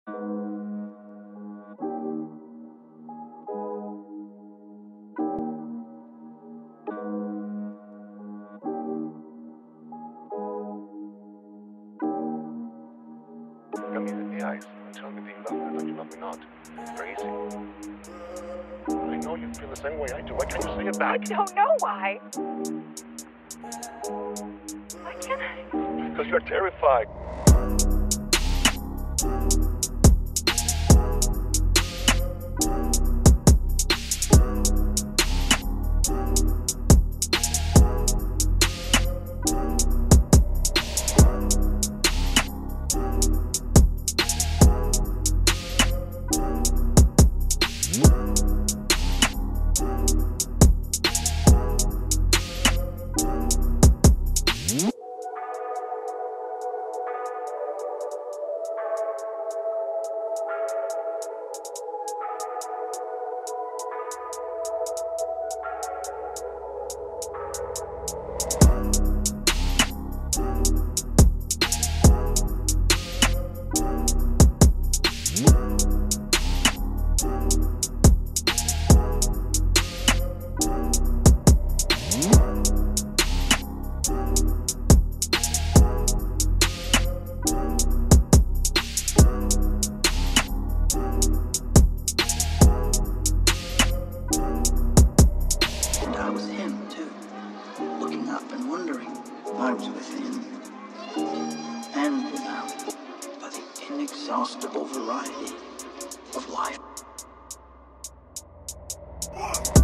Look me in the eyes and tell me that you love me or that you love me not. It's very easy. I know you feel the same way I do. Why can't you say it back? I don't know why. Why can't I? Because you're terrified. Times within and without, by the inexhaustible variety of life.